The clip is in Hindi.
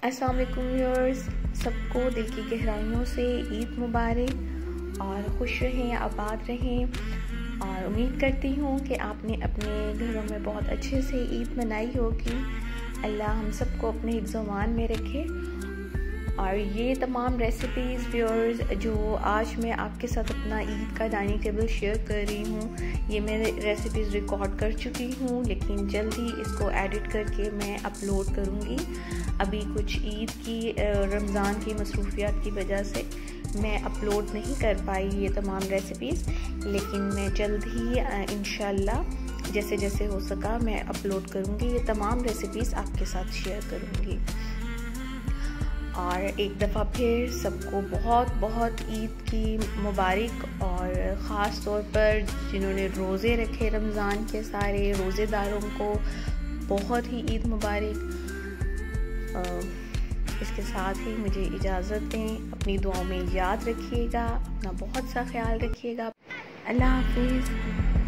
अस्सलाम वालेकुम व्यूअर्स, सबको दिल की गहराइयों से ईद मुबारक और खुश रहें, आबाद रहें। और उम्मीद करती हूँ कि आपने अपने घरों में बहुत अच्छे से ईद मनाई होगी। अल्लाह हम सबको अपने हिफ्ज़-ओ-अमान में रखे। और ये तमाम रेसिपीज़ व्यूअर्स जो आज मैं आपके साथ अपना ईद का डाइनिंग टेबल शेयर कर रही हूँ, ये मैं रेसिपीज़ रिकॉर्ड कर चुकी हूँ, लेकिन जल्द ही इसको एडिट करके मैं अपलोड करूँगी। अभी कुछ ईद की रमज़ान की मसरूफियात की वजह से मैं अपलोड नहीं कर पाई ये तमाम रेसिपीज़, लेकिन मैं जल्द ही इंशाल्लाह जैसे जैसे हो सका मैं अपलोड करूँगी। ये तमाम रेसिपीज़ आपके साथ शेयर करूँगी। और एक दफ़ा फिर सबको बहुत बहुत ईद की मुबारक। और ख़ास तौर पर जिन्होंने रोज़े रखे रमज़ान के, सारे रोज़ेदारों को बहुत ही ईद मुबारक। इसके साथ ही मुझे इजाज़त दें, अपनी दुआओं में याद रखिएगा, अपना बहुत सा ख्याल रखिएगा। अल्लाह हाफ़िज़।